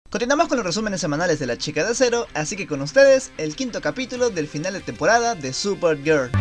Continuamos con los resúmenes semanales de La Chica de Acero, así que con ustedes, el quinto capítulo del final de temporada de Supergirl.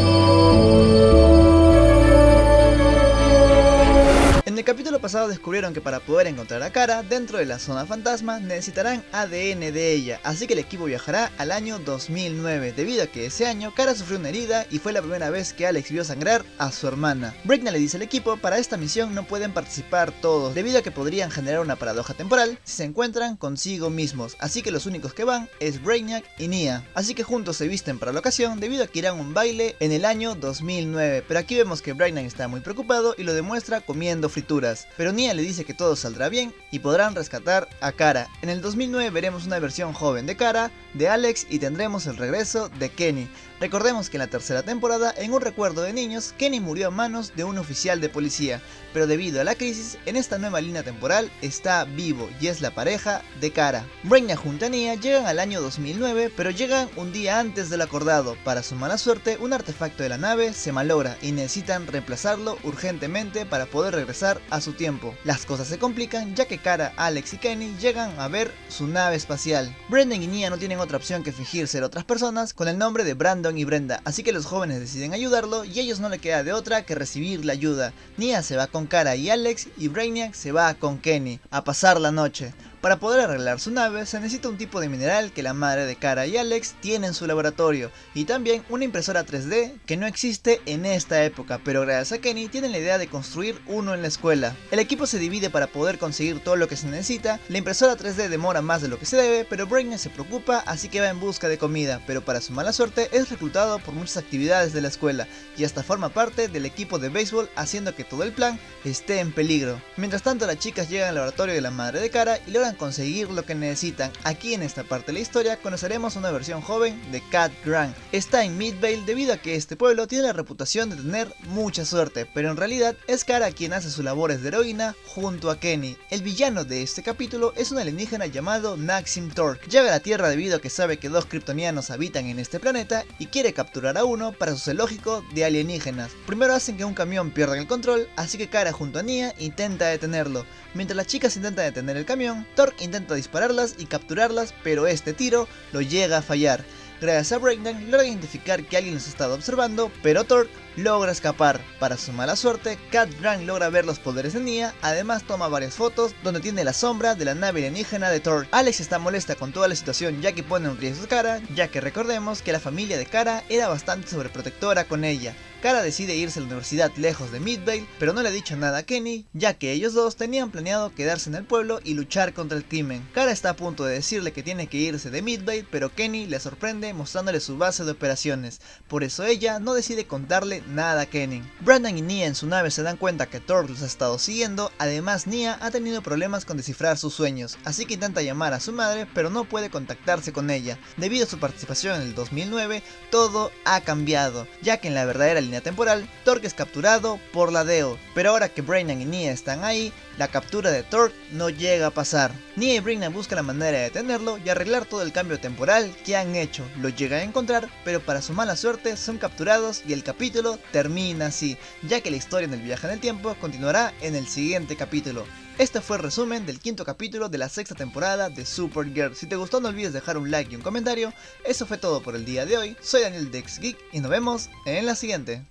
En el capítulo pasado descubrieron que para poder encontrar a Kara dentro de la zona fantasma necesitarán ADN de ella, así que el equipo viajará al año 2009, debido a que ese año Kara sufrió una herida y fue la primera vez que Alex vio sangrar a su hermana. Brainiac le dice al equipo: para esta misión no pueden participar todos, debido a que podrían generar una paradoja temporal si se encuentran consigo mismos, así que los únicos que van es Brainiac y Nia, así que juntos se visten para la ocasión debido a que irán a un baile en el año 2009, pero aquí vemos que Brainiac está muy preocupado y lo demuestra comiendo frituras, pero Nia le dice que todo saldrá bien y podrán rescatar a Kara. En el 2009 veremos una versión joven de Kara, de Alex, y tendremos el regreso de Kenny. Recordemos que en la tercera temporada, en un recuerdo de niños, Kenny murió a manos de un oficial de policía, pero debido a la crisis, en esta nueva línea temporal está vivo y es la pareja de Kara. Brainiac junto a Nia llegan al año 2009, pero llegan un día antes del acordado. Para su mala suerte, un artefacto de la nave se malogra y necesitan reemplazarlo urgentemente para poder regresar a su tiempo. Las cosas se complican ya que Kara, Alex y Kenny llegan a ver su nave espacial. Brendan y Nia no tienen otra opción que fingir ser otras personas con el nombre de Brandon y Brenda, así que los jóvenes deciden ayudarlo y a ellos no le queda de otra que recibir la ayuda. Nia se va con Kara y Alex y Brainiac se va con Kenny a pasar la noche. Para poder arreglar su nave se necesita un tipo de mineral que la madre de Kara y Alex tiene en su laboratorio, y también una impresora 3D que no existe en esta época, pero gracias a Kenny tienen la idea de construir uno en la escuela. El equipo se divide para poder conseguir todo lo que se necesita. La impresora 3D demora más de lo que se debe, pero Brainiac se preocupa, así que va en busca de comida, pero para su mala suerte es reclutado por muchas actividades de la escuela y hasta forma parte del equipo de béisbol, haciendo que todo el plan esté en peligro. Mientras tanto, las chicas llegan al laboratorio de la madre de Kara y logran conseguir lo que necesitan. Aquí en esta parte de la historia conoceremos una versión joven de Cat Grant. Está en Midvale debido a que este pueblo tiene la reputación de tener mucha suerte, pero en realidad es Kara quien hace sus labores de heroína junto a Kenny. El villano de este capítulo es un alienígena llamado Maxim Torque. Llega a la Tierra debido a que sabe que dos kryptonianos habitan en este planeta y quiere capturar a uno para su zoológico de alienígenas. Primero hacen que un camión pierda el control, así que Kara junto a Nia intenta detenerlo. Mientras las chicas intentan detener el camión, Torque intenta dispararlas y capturarlas, pero este tiro lo llega a fallar. Gracias a Brainiac logra identificar que alguien los estaba observando, pero Torque logra escapar. Para su mala suerte, Cat Grant logra ver los poderes de Nia, además toma varias fotos donde tiene la sombra de la nave alienígena de Torque. Alex está molesta con toda la situación ya que pone en riesgo a Kara, ya que recordemos que la familia de Kara era bastante sobreprotectora con ella. Kara decide irse a la universidad lejos de Midvale, pero no le ha dicho nada a Kenny, ya que ellos dos tenían planeado quedarse en el pueblo y luchar contra el crimen. Kara está a punto de decirle que tiene que irse de Midvale, pero Kenny le sorprende mostrándole su base de operaciones. Por eso ella no decide contarle nada a Kenny. Brandon y Nia en su nave se dan cuenta que Torque los ha estado siguiendo, además Nia ha tenido problemas con descifrar sus sueños, así que intenta llamar a su madre pero no puede contactarse con ella. Debido a su participación en el 2009, todo ha cambiado, ya que en la verdadera línea temporal, Torque es capturado por la DEO, pero ahora que Brainiac y Nia están ahí, la captura de Torque no llega a pasar. Nia y Brainiac buscan la manera de detenerlo y arreglar todo el cambio temporal que han hecho. Lo llegan a encontrar, pero para su mala suerte son capturados y el capítulo termina así, ya que la historia en el viaje en el tiempo continuará en el siguiente capítulo. Este fue el resumen del quinto capítulo de la sexta temporada de Supergirl. Si te gustó no olvides dejar un like y un comentario. Eso fue todo por el día de hoy. Soy Daniel de X Geek y nos vemos en la siguiente.